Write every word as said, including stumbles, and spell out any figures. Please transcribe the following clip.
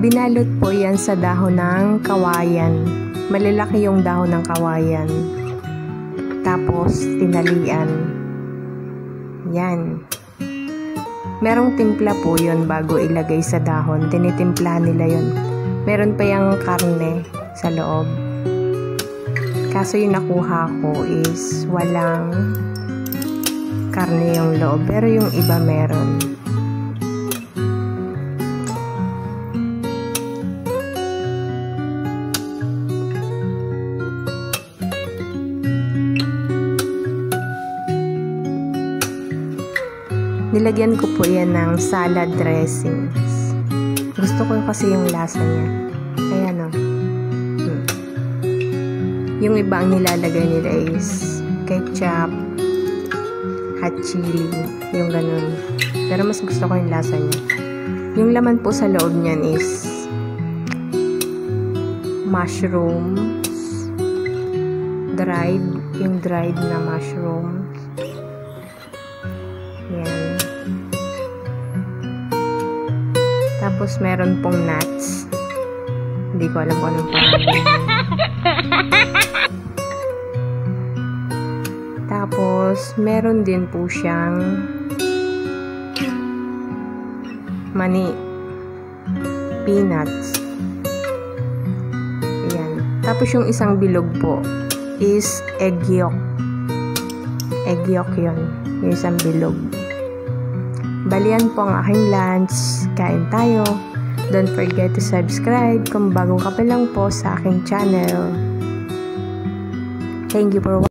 Binalot po yan sa dahon ng kawayan. Malalaki yung dahon ng kawayan. Tapos, tinalian. Yan. Merong timpla po yun bago ilagay sa dahon. Tinitimpla nila yun. Meron pa yung karne sa loob. Kaso yung nakuha ko is walang karne yung loob. Pero yung iba meron. Nilagyan ko po yan ng salad dressings. Gusto ko kasi yung lasa niya. Kaya no. Hmm. Yung iba ang nilalagay nila is ketchup, hot chili, yung ganun. Pero mas gusto ko yung lasa niya. Yung laman po sa loob niyan is mushrooms, dried, yung dried na mushrooms. Yan. Tapos, meron pong nuts. Hindi ko alam kung anong pangalan. Tapos, meron din po siyang mani. Peanuts. Ayan. Tapos, yung isang bilog po is egg yolk. Egg yolk yun. Yung isang bilog. Balian po ang aking lunch. Kain tayo. Don't forget to subscribe kung bago ka pa lang po sa aking channel. Thank you for watching.